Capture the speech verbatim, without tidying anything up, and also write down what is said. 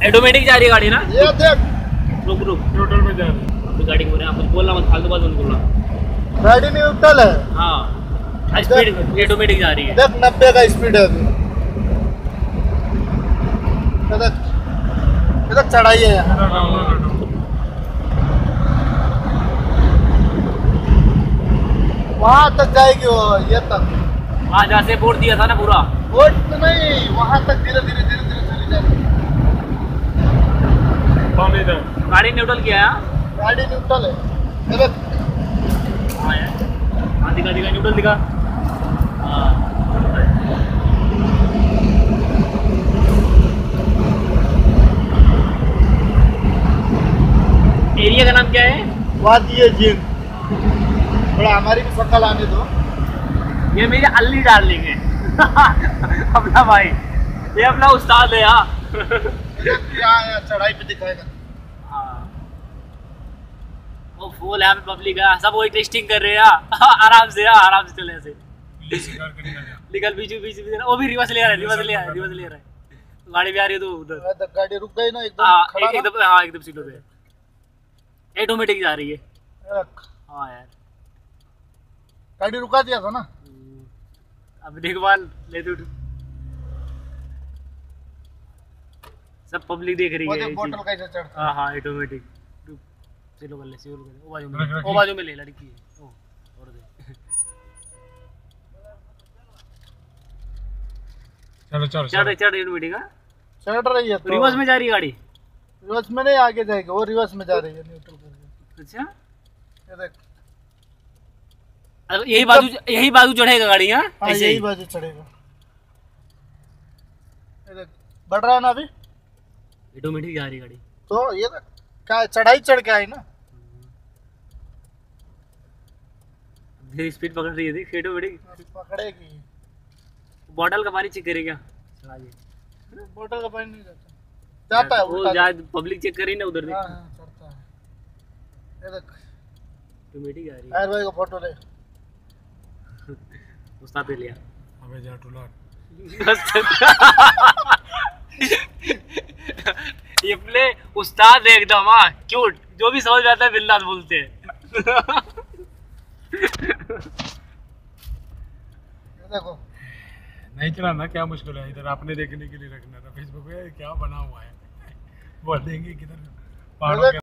Automatic जा रही है गाड़ी ना? ये देख, रुक रुक न्यूट्रल में जा रही है। अभी गाड़ी को ना कुछ बोलना मत, फालतू बात मत बोलना। गाड़ी न्यूट्रल है। हाँ स्पीड ऑटोमेटिक जा रही है। देख नब्बे का स्पीड है अभी। देख इधर चढ़ाई है यहाँ। वहाँ तक जाएगी वो, ये तक। वहाँ जहाँ से बोर्ड दिया था ना पूरा। बोर्ड तो नहीं, वहाँ तक धीरे धीरे धीरे धीरे चली जाएगी। गाड़ी न्यूट्रल किया है। गाड़ी न्यूट्रल है। देख हाँ यार, हाँ दिखा दिखा न्यूट्रल दिखा। हाँ एरिया का नाम क्या है? वादी जीन। थोड़ा हमारी भी शक्ल आने दो। ये मेरे अल्ली डार्लिंग है। अपना भाई, ये अपना उस्ताद है। यहाँ यहाँ चढ़ाई पे दिखाएगा। हाँ वो फुल है पब्लिक है, सब वही टेस्टिंग कर रहे हैं। आराम से यार, आराम से चले ऐसे निकल बीच बीच बीच। वो भी रिवर्स ले रहा है, रिवर्स ले रहा है, रिवर्स ले रहा है। गाड़ी भी आ रही है तो उधर गाड़ी रुक गई ना एकदम। हाँ खड़ा एकदम, हाँ एकदम सीटों पे ऑटोमेटिक जा रही है। हाँ यार गाड़ी रुका दिया था ना। अब देखभाल ले तू, सब पब्लिक देख रही है। बोतल कैसे चढ़ता। हाँ हाँ ऑटोमेटिक। चलो कर ले, चलो कर ले। ओ बाजू में, ओ बाजू में ले, लड़की है। ओ और दे। चलो चलो चढ़ चढ़ ऑटोमेटिक। हाँ चढ़ रही है तो रिवर्स में जा रही है गाड़ी। रिवर्स में नहीं, आगे जाएगी वो, रिवर्स में जा रही है न्यूट्रल करके। अच्छा ये देख, अब यही बाजू, यही बाजू चढ़ेगा गाड़ी। हाँ हाँ ऐसे यही ही बाजू चढ़ेगा। ये देख बढ़ रहा है ना अभी, ऑटोमेटिक जा रही है गाड़ी। तो ये देख क्या चढ़ाई चढ़ के आई ना। धीरे स्पीड पकड़ रही है, देख ऑटोमेटिक पकड़ेगी। बॉटल का पानी चेक करेगा। चला ये बोतल का पानी नहीं जाता, जाता है वो उल्टा। जा पब्लिक चेक करी ना उधर। देख हाँ हाँ चढ़ता है। ये देख ऑटोमेटिक जा रही है। आयर भाई का फोटो ले। उस्ताद पे लिया। अबे जा टूला। ये प्ले उस्ताद है एकदम। हाँ क्यूट, जो भी समझ में आता है बिंदास बोलते हैं। देखो नहीं चलाना क्या मुश्किल है, इधर आपने देखने के लिए रखना था। फेसबुक पे क्या बना हुआ है, बोल देंगे किधर पहाड़ों के